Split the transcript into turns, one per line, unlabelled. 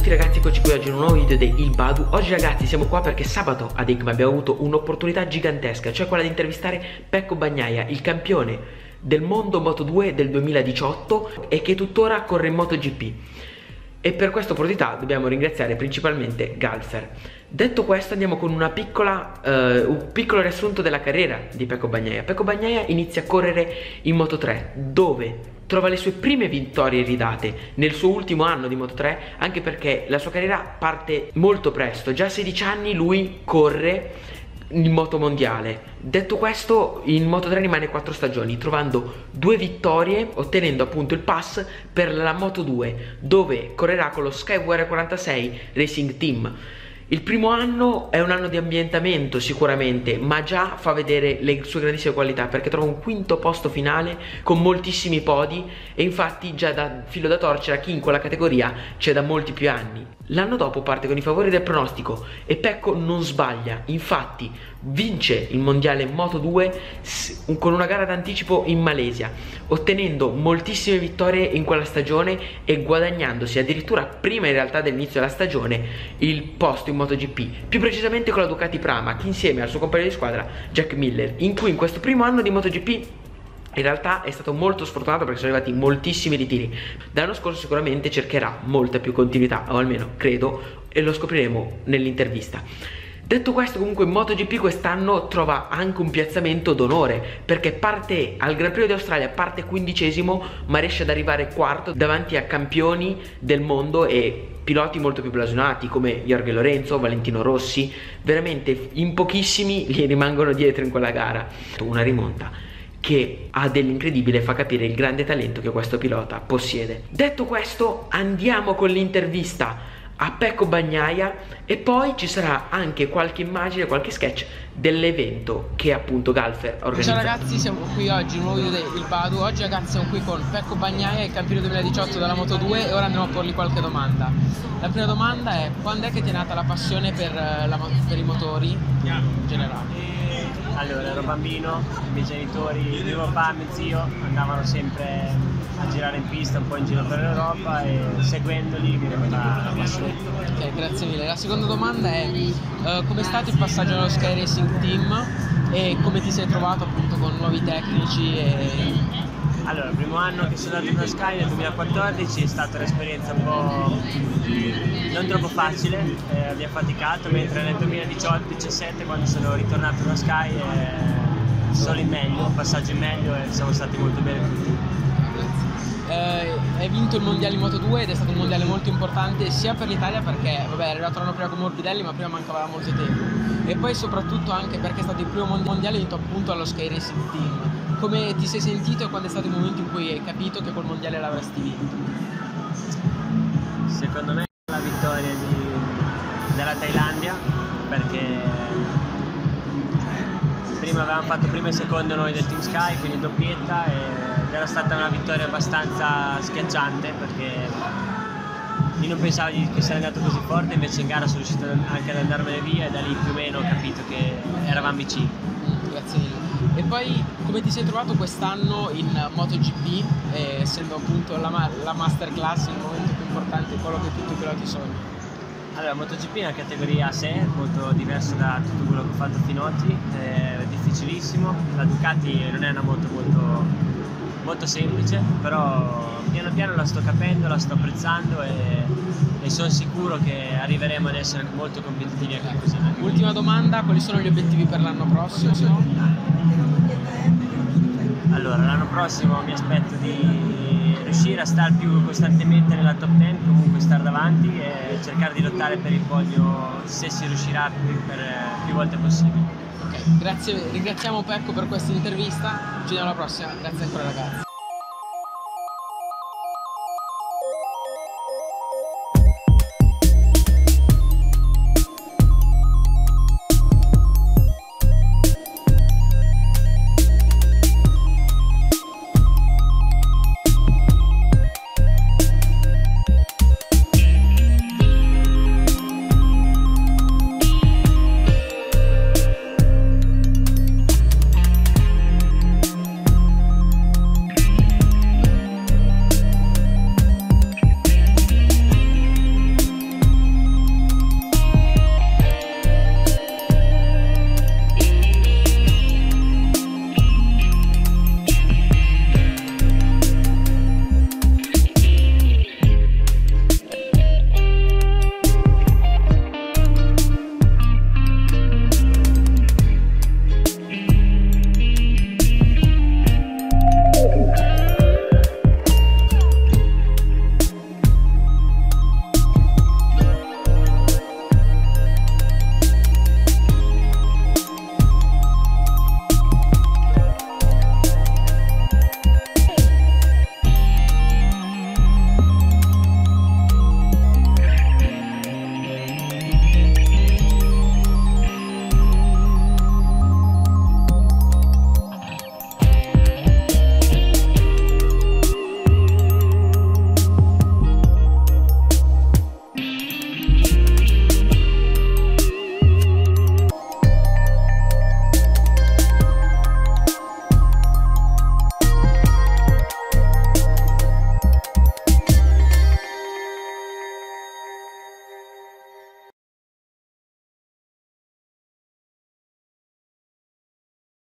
tutti ragazzi, eccoci qui oggi in un nuovo video di Il Badu. Oggi ragazzi siamo qua perché sabato ad EICMA abbiamo avuto un'opportunità gigantesca, cioè quella di intervistare Pecco Bagnaia, il campione del mondo Moto2 del 2018 e che tuttora corre in MotoGP. E per questa opportunità dobbiamo ringraziare principalmente Galfer. Detto questo, andiamo con un piccolo riassunto della carriera di Pecco Bagnaia. Pecco Bagnaia inizia a correre in Moto3, dove trova le sue prime vittorie ridate nel suo ultimo anno di Moto3, anche perché la sua carriera parte molto presto. Già a 16 anni lui corre il moto mondiale. Detto questo, in Moto3 rimane 4 stagioni, trovando 2 vittorie, ottenendo appunto il pass per la Moto2, dove correrà con lo Skyware 46 Racing Team. Il primo anno è un anno di ambientamento sicuramente, ma già fa vedere le sue grandissime qualità, perché trova un quinto posto finale con moltissimi podi e infatti già da filo da torcere a chi in quella categoria c'è da molti più anni. L'anno dopo parte con i favori del pronostico e Pecco non sbaglia, infatti vince il mondiale Moto2 con una gara d'anticipo in Malesia, ottenendo moltissime vittorie in quella stagione e guadagnandosi addirittura prima in realtà dell'inizio della stagione il posto in MotoGP, più precisamente con la Ducati Pramac insieme al suo compagno di squadra Jack Miller, in cui in questo primo anno di MotoGP in realtà è stato molto sfortunato perché sono arrivati moltissimi ritiri. L'anno scorso sicuramente cercherà molta più continuità, o almeno credo, e lo scopriremo nell'intervista. Detto questo, comunque MotoGP quest'anno trova anche un piazzamento d'onore, perché parte al Gran Premio d'Australia, parte 15esimo, ma riesce ad arrivare quarto davanti a campioni del mondo e piloti molto più blasonati come Jorge Lorenzo, Valentino Rossi. Veramente in pochissimi gli rimangono dietro in quella gara. Una rimonta che ha dell'incredibile, fa capire il grande talento che questo pilota possiede. Detto questo, andiamo con l'intervista a Pecco Bagnaia e poi ci sarà anche qualche immagine, qualche sketch dell'evento che appunto Galfer organizza.
Ciao ragazzi, siamo qui oggi in un nuovo video di Il Badu. Oggi ragazzi siamo qui con Pecco Bagnaia, il campione 2018 della Moto2, e ora andremo a porgli qualche domanda. La prima domanda è: quando è che ti è nata la passione per i motori in generale?
Allora, ero bambino, i miei genitori, mio papà e mio zio andavano sempre a girare in pista un po' in giro per l'Europa e seguendoli mi è venuta la passione.
Ok, grazie mille. La seconda domanda è: com'è stato il passaggio allo Sky Racing Team e come ti sei trovato appunto con nuovi tecnici e...
Allora, il primo anno che sono andato in Sky nel 2014 è stata un'esperienza un po' non troppo facile, abbiamo faticato, mentre nel 2018-17 quando sono ritornato in Sky solo in meglio, un passaggio in meglio e siamo stati molto bene tutti.
Hai vinto il mondiale in Moto2 ed è stato un mondiale molto importante sia per l'Italia perché vabbè, è arrivato l'anno prima con Morbidelli ma prima mancava molto tempo, e poi soprattutto anche perché è stato il primo mondiale vinto appunto allo Sky Racing Team. Come ti sei sentito e quando è stato il momento in cui hai capito che col mondiale l'avresti vinto?
Secondo me la vittoria della Thailandia, perché prima avevamo fatto primo e secondo noi del Team Sky, quindi doppietta, ed era stata una vittoria abbastanza schiacciante perché io non pensavo che sarei andato così forte, invece in gara sono riuscito anche ad andarmene via e da lì più o meno ho capito che eravamo vicini.
Grazie mille. E poi come ti sei trovato quest'anno in MotoGP, essendo appunto la masterclass, il momento più importante, quello che tutti i piloti sognano?
Allora, MotoGP è una categoria a sé, molto diversa da tutto quello che ho fatto fino ad oggi, è difficilissimo. La Ducati non è una moto molto semplice, però piano piano la sto capendo, la sto apprezzando e sono sicuro che arriveremo ad essere molto competitivi anche così.
Ultima domanda: quali sono gli obiettivi per l'anno prossimo?
Allora, l'anno prossimo mi aspetto di riuscire a stare più costantemente nella top 10, comunque stare davanti e cercare di lottare per il podio se si riuscirà per più volte possibile.
Ok, grazie, ringraziamo Pecco per questa intervista, ci vediamo alla prossima, grazie ancora ragazzi.